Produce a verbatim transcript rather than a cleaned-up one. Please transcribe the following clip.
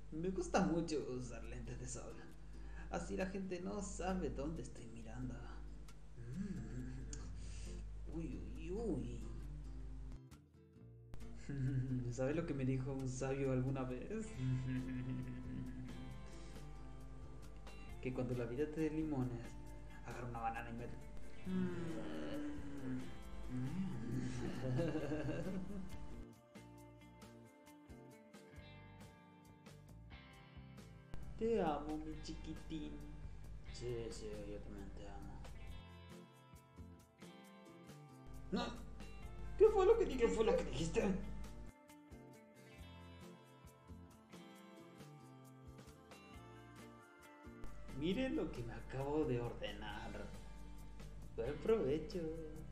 Me gusta mucho usar lentes de sol. Así la gente no sabe dónde estoy mirando. Mm. Uy, uy, uy. ¿Sabes lo que me dijo un sabio alguna vez? Que cuando la vida te dé limones, agarra una banana y me... Te amo, mi chiquitín. Sí, sí, yo también te amo. No. ¿Qué fue lo que dijiste? ¿Qué fue lo que dijiste? Miren lo que me acabo de ordenar. Buen provecho.